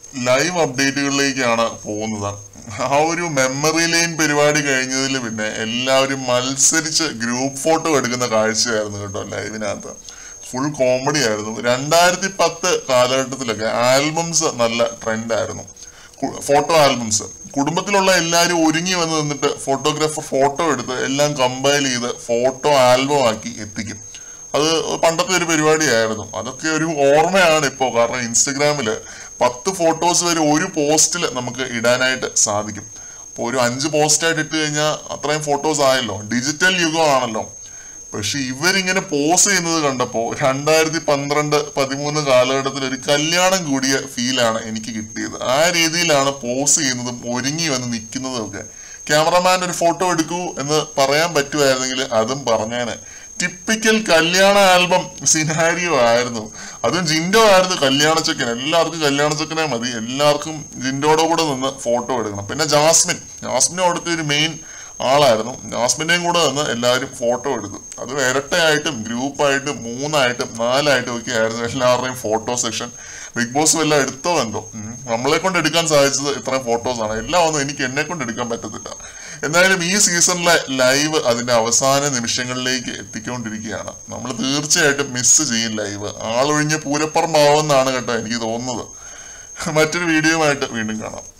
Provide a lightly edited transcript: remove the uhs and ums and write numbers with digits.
Live അപ്ഡേറ്റുകളിലേക്കാണ് പോകുന്നത്. ആ ഒരു മെമ്മറി ലൈൻ പരിപാടി കഴിഞ്ഞതിൽ പിന്നെ എല്ലാവരും മത്സരിച്ച് ഗ്രൂപ്പ് ഫോട്ടോ എടുക്കുന്ന കാഴ്ചയായിരുന്നു കേട്ടോ. ലൈവിനകത്ത് ഫുൾ കോമഡി ആയിരുന്നു. 2010 കാലഘട്ടത്തിലൊക്കെ ആൽബംസ് നല്ല ട്രെൻഡായിരുന്നു. ഫോട്ടോ ആൽബംസ് കുടുംബത്തിലുള്ള എല്ലാവരും ഒരുങ്ങി വന്ന് നിന്നിട്ട് ഫോട്ടോഗ്രാഫർ ഫോട്ടോ എടുത്ത് എല്ലാം കമ്പൈൽ ചെയ്ത് ഫോട്ടോ ആൽബം ആക്കി എത്തിക്കും. അത് പണ്ടത്തെ ഒരു പരിപാടിയായിരുന്നു. അതൊക്കെ ഒരു ഓർമ്മയാണ് ഇപ്പോൾ. കാരണം ഇൻസ്റ്റഗ്രാമില് 10 ഫോട്ടോസ് വരെ ഒരു പോസ്റ്റിൽ നമുക്ക് ഇടാനായിട്ട് സാധിക്കും. അപ്പോൾ ഒരു 5 പോസ്റ്റായിട്ട് ഇട്ട് കഴിഞ്ഞാൽ അത്രയും ഫോട്ടോസ് ആയല്ലോ. ഡിജിറ്റൽ യുഗമാണല്ലോ. പക്ഷെ ഇവരിങ്ങനെ പോസ് ചെയ്യുന്നത് കണ്ടപ്പോൾ 2012-13 കാലഘട്ടത്തിൽ ഒരു കല്യാണം കൂടിയ ഫീലാണ് എനിക്ക് കിട്ടിയത്. ആ രീതിയിലാണ് പോസ് ചെയ്യുന്നതും ഒരുങ്ങി വന്ന് നിൽക്കുന്നതും ഒക്കെ. ക്യാമറമാൻ ഒരു ഫോട്ടോ എടുക്കൂ എന്ന് പറയാൻ പറ്റുമായിരുന്നെങ്കിൽ അതും പറഞ്ഞേനെ. ടിപ്പിക്കൽ കല്യാണ ആൽബം സിനാരിയോ ആയിരുന്നു. അതും ജിൻഡോ ആയിരുന്നു കല്യാണച്ചക്കൻ. എല്ലാവർക്കും കല്യാണച്ചക്കനെ മതി. എല്ലാവർക്കും ജിൻഡോയുടെ കൂടെ നിന്ന് ഫോട്ടോ എടുക്കണം. പിന്നെ ജാസ്മിനും അവിടുത്തെ ഒരു മെയിൻ ആളായിരുന്നു. ജാസ്മിന്റെയും കൂടെ നിന്ന് എല്ലാവരും ഫോട്ടോ എടുക്കും. അത് ഇരട്ടയായിട്ടും ഗ്രൂപ്പായിട്ടും 3ആയിട്ടും 4ആയിട്ടും ഒക്കെ ആയിരുന്നു എല്ലാവരുടെയും ഫോട്ടോ സെക്ഷൻ. ബിഗ് ബോസും എല്ലാം എടുത്തോ എന്തോ. നമ്മളെ കൊണ്ട് എടുക്കാൻ സാധിച്ചത് ഇത്രയും ഫോട്ടോസാണ്. എല്ലാം ഒന്നും എനിക്ക് എന്നെ കൊണ്ട് എടുക്കാൻ പറ്റത്തില്ല. എന്തായാലും ഈ സീസണിലെ ലൈവ് അതിന്റെ അവസാന നിമിഷങ്ങളിലേക്ക് എത്തിക്കൊണ്ടിരിക്കുകയാണ്. നമ്മൾ തീർച്ചയായിട്ടും മിസ് ചെയ്യും ലൈവ്. ആളൊഴിഞ്ഞ് പൂരപ്പുറമാവുമെന്നാണ് കേട്ടോ എനിക്ക് തോന്നുന്നത്. മറ്റൊരു വീഡിയോയുമായിട്ട് വീണ്ടും കാണാം.